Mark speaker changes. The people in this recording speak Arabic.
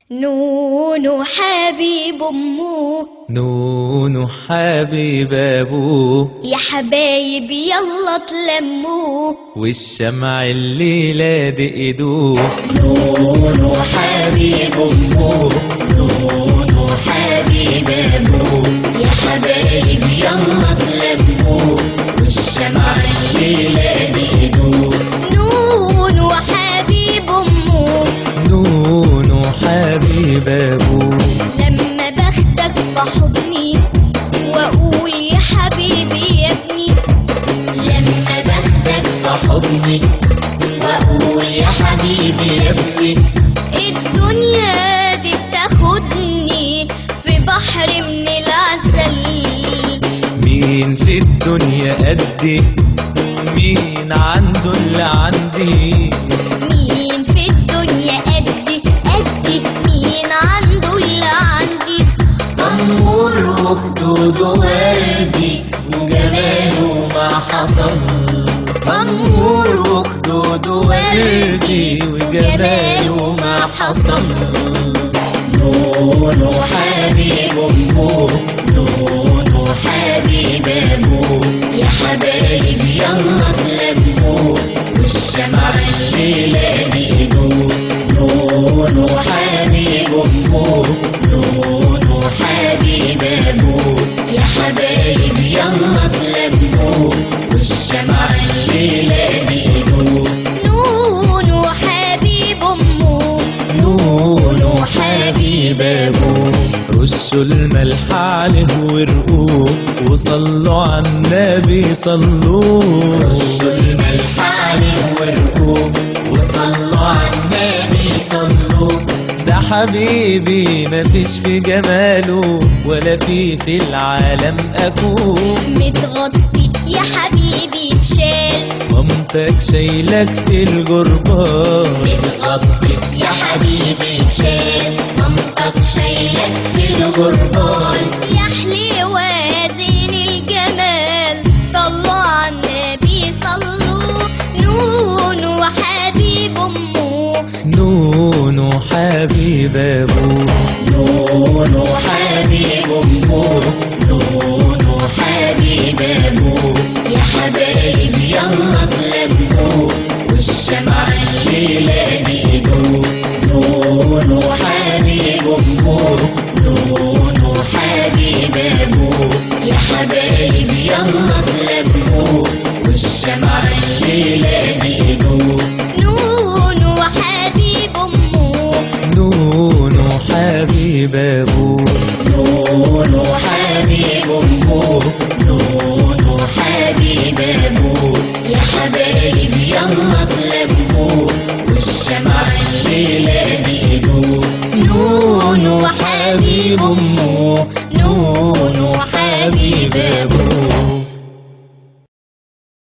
Speaker 1: نونو حبيب أمه،
Speaker 2: نونو حبيب أبوه،
Speaker 1: يا حبايب يلا تلموه،
Speaker 2: والشمع الليلة دي إيدوه.
Speaker 1: نونو حبيب أمه، نونو حبيب أبوه، يا حبايب يلا تلموه، والشمع الليلة دي إيدوه. نونو حبيب أمه،
Speaker 2: نونو حبيب أبوه،
Speaker 1: لما باخدك في حضني واقول يا حبيبي يا ابني، لما باخدك في حضني واقول يا حبيبي يا ابني، الدنيا دي بتاخدني في بحر من العسل.
Speaker 2: مين في الدنيا قدي؟ مين عنده اللي عندي؟
Speaker 1: مين في الدنيا قدي قدي؟ مين عنده اللي عندي؟ أمور وخدود وردي وجماله ما حصل، أمور وخدود وردي وجماله ما حصل. نونو حبيب أمه، نونو حبيب أبوه، يا حبايب يلا تلموه، والشمع الليلة دي إيدوه. نونو حبيب أمه، نونو حبيب أبوه، يا حبايب يلا تلموه، والشمع الليلة دي إيدوه. نونو حبيب أمه، نونو حبيب أبوه،
Speaker 2: رشوا الملح عليه وارقوه، وصلوا على النبي صلوه.
Speaker 1: رشوا الملح عليه وارقوه، وصلوا على النبي صلوه.
Speaker 2: ده حبيبي مفيش في جماله ولا في العالم أخوه.
Speaker 1: متغطي يا حبيبي بشال،
Speaker 2: مامتك شايلك في الجربان.
Speaker 1: متغطي يا حبيبي بشال، مامتك شايلك في الجربان. يا حليوة يا زين الجمال، صلوا على النبي صلوا. نونو حبيب أمه،
Speaker 2: نونو حبيب أبوه،
Speaker 1: نونو حبيب أمه، نونو حبيب أبوه، يا حبايب يلا تلموه، والشمع الليلة دي إيدوه. نونو حبيب أمه، نونو حبيب أبوه، يا حبايب يلا تلموه، والشمع الليلة دي إيدوه. نونو حبيب أمه،
Speaker 2: نونو حبيب أبوه،
Speaker 1: نونو حبيب أمه، نونو حبيب أبوه، يا حبايب يلا تلموه، والشمع الليلة دي إيدوه. نونو حبيب أمه، نونو حبيب أبوه.